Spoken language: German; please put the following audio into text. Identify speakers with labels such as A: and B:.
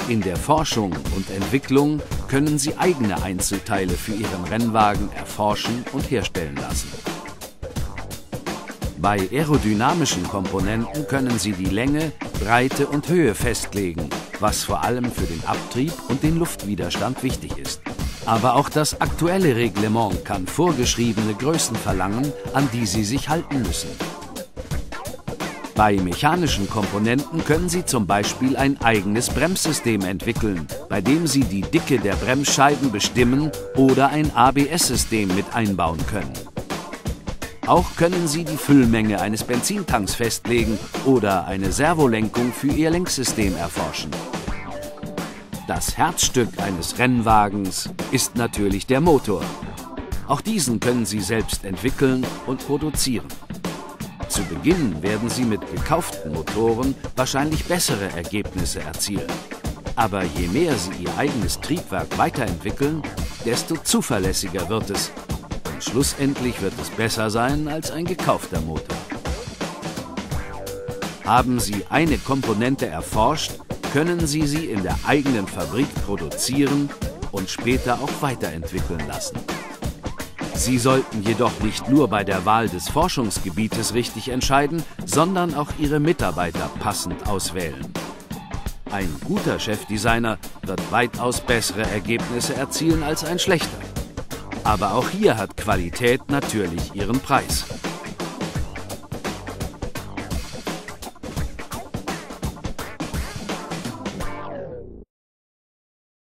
A: In der Forschung und Entwicklung können Sie eigene Einzelteile für Ihren Rennwagen erforschen und herstellen lassen. Bei aerodynamischen Komponenten können Sie die Länge, Breite und Höhe festlegen, was vor allem für den Abtrieb und den Luftwiderstand wichtig ist. Aber auch das aktuelle Reglement kann vorgeschriebene Größen verlangen, an die Sie sich halten müssen. Bei mechanischen Komponenten können Sie zum Beispiel ein eigenes Bremssystem entwickeln, bei dem Sie die Dicke der Bremsscheiben bestimmen oder ein ABS-System mit einbauen können. Auch können Sie die Füllmenge eines Benzintanks festlegen oder eine Servolenkung für Ihr Lenksystem erforschen. Das Herzstück eines Rennwagens ist natürlich der Motor. Auch diesen können Sie selbst entwickeln und produzieren. Zu Beginn werden Sie mit gekauften Motoren wahrscheinlich bessere Ergebnisse erzielen. Aber je mehr Sie Ihr eigenes Triebwerk weiterentwickeln, desto zuverlässiger wird es. Und schlussendlich wird es besser sein als ein gekaufter Motor. Haben Sie eine Komponente erforscht, können Sie sie in der eigenen Fabrik produzieren und später auch weiterentwickeln lassen. Sie sollten jedoch nicht nur bei der Wahl des Forschungsgebietes richtig entscheiden, sondern auch Ihre Mitarbeiter passend auswählen. Ein guter Chefdesigner wird weitaus bessere Ergebnisse erzielen als ein schlechter. Aber auch hier hat Qualität natürlich ihren Preis.